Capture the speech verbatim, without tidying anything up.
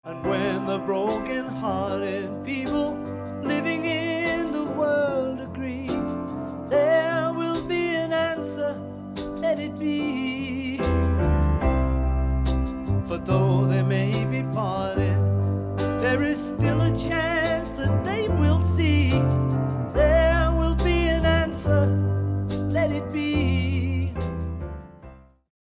And when the broken-hearted people living in the world agree, there will be an answer, let it be. For though they may be parted, there is still a chance